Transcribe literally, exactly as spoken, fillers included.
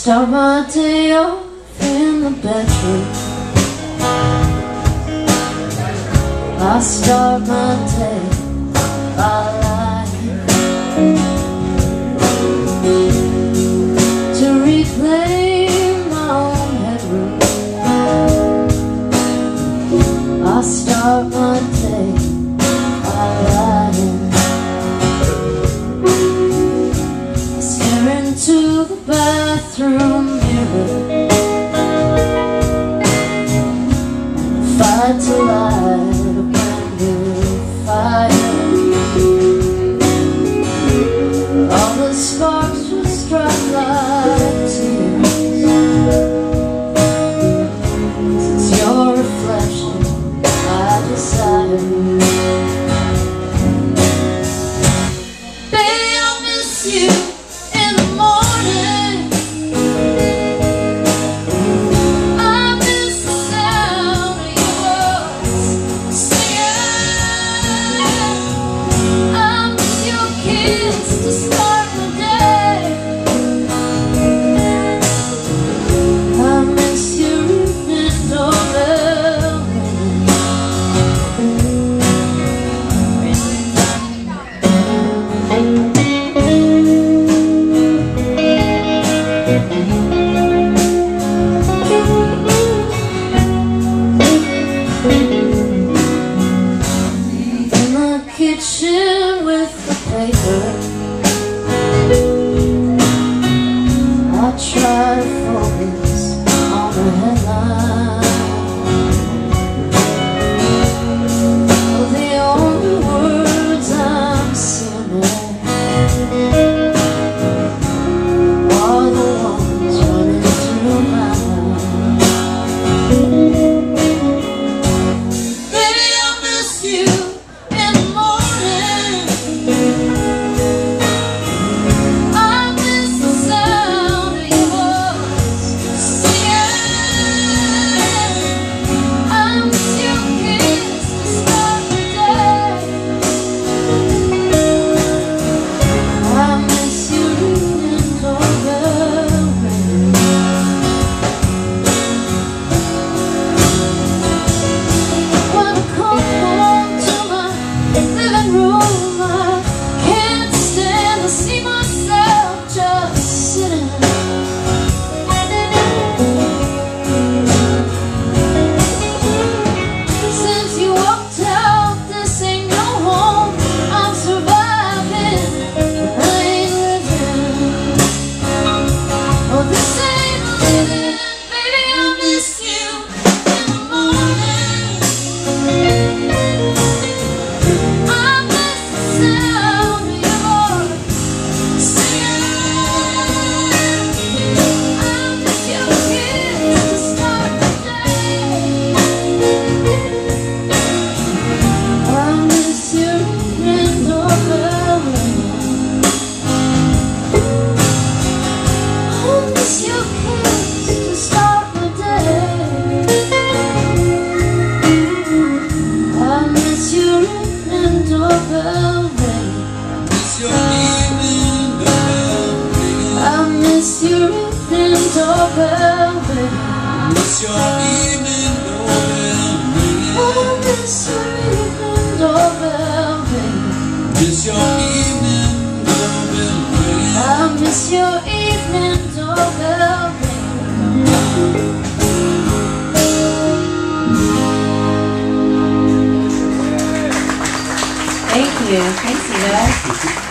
start my day off in the bedroom. I start my day by lying to reclaim my own headroom. I start my day by lying, stare into the bathroom mirror, fight to light a brand new fire. All the sparks just drop like tears. It's your reflection I desire. Baby, I'll miss you in the morning. I miss the sound of your voice singing. I miss your kiss to start the day. I miss your evening doorbell in the kitchen with the paper. I try to focus on the headline. Oh, the only words I'm seeing are the ones running through my mind. Baby, I miss you in the morning. I miss the sound of your voice singing. I miss your kiss to start the day. I miss your evening doorbell ringing. When I come home to my living room, I can't stand to see myself just sitting. Since you walked out, this ain't no home. I'm surviving, but I ain't living. Oh, this ain't living. Baby, I miss you in the morning. I miss the sound of your voice singing. I miss your kiss to start the day. I miss your evening doorbell ringing. I miss your kiss to start the day. I miss your evening doorbell ringing. Miss your evening doorbell ringing. I miss your evening doorbell ringing. Miss your evening doorbell ringing. I miss your evening doorbell ringing. Miss your evening doorbell ringing. I miss your evening doorbell ringing. Thank you. Thanks, you guys.